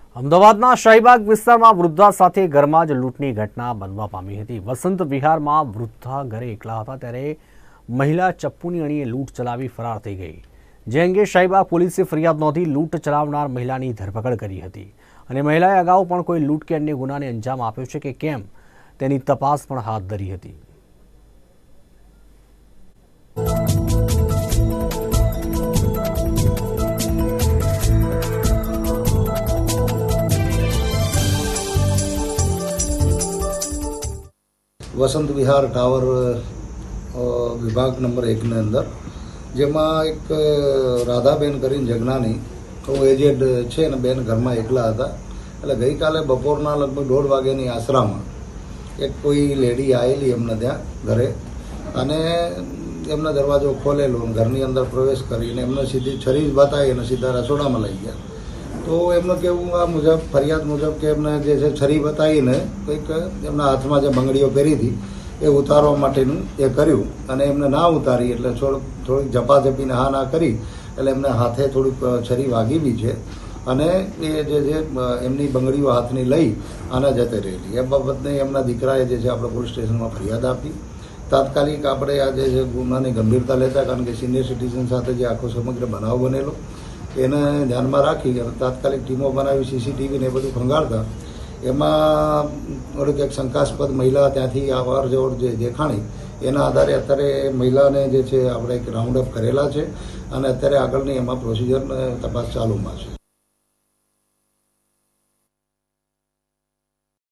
અમદાવાદના શાહીબાગ વિસ્તારમાં વૃદ્ધા સાથે ઘરમાં જ લૂંટની ઘટના બનવા પામી હતી। વસંત વિહારમાં વૃદ્ધા ઘરે એકલા હતા ત્યારે મહિલા ચપ્પુની અણીએ લૂંટ ચલાવી ફરાર થઈ ગઈ, જે અંગે શાહીબાગ પોલીસે ફરિયાદ નોંધી લૂંટ ચલાવનાર મહિલાની ધરપકડ કરી હતી અને મહિલાએ અગાઉ પણ કોઈ લૂંટ કે અન્ય ગુનાને અંજામ આપ્યો છે કે કેમ તેની તપાસ પણ હાથ ધરી હતી। વસંત વિહાર ટાવર વિભાગ નંબર 1 ની અંદર જેમાં એક રાધાબેન કરીને જગનાની એજેડ છે ને બેન ઘરમાં એકલા હતા। એટલે ગઈકાલે બપોરના લગભગ 1:30 વાગ્યાની આસરામાં એક કોઈ લેડી આવેલી એમને ત્યાં ઘરે અને એમનો દરવાજો ખોલેલો, ઘરની અંદર પ્રવેશ કરીને એમને સીધી છરી બતાવી અને સીધા રસોડામાં લઈ ગયા। તો એમનું કહેવું આ મુજબ ફરિયાદ મુજબ કે એમને જે છે છરી બતાવીને કંઈક એમના હાથમાં જે બંગડીઓ પહેરી હતી એ ઉતારવા માટેનું એ કર્યું અને એમને ના ઉતારી એટલે થોડીક ઝપાઝપીને હા ના કરી એટલે એમને હાથે થોડીક છરી વાગેલી છે અને એ જે છે એમની બંગડીઓ હાથની લઈ અને જતે રહેલી। એ બાબતને એમના દીકરાએ જે છે આપણે પોલીસ સ્ટેશનમાં ફરિયાદ આપી। તાત્કાલિક આપણે આ જે છે ગુનાની ગંભીરતા લેતા, કારણ કે સિનિયર સિટીઝન સાથે જે આખો સમગ્ર બનાવ બનેલો એને ધ્યાનમાં રાખી અને તાત્કાલિક ટીમો બનાવી, સીસીટીવીને એ બધું ખંગાળતા એમાં થોડીક એક શંકાસ્પદ મહિલા ત્યાંથી અવર જવર જે દેખાણી એના આધારે અત્યારે મહિલાને જે છે આપણે એક રાઉન્ડ અપ કરેલા છે અને અત્યારે આગળની એમાં પ્રોસિજર તપાસ ચાલુમાં છે।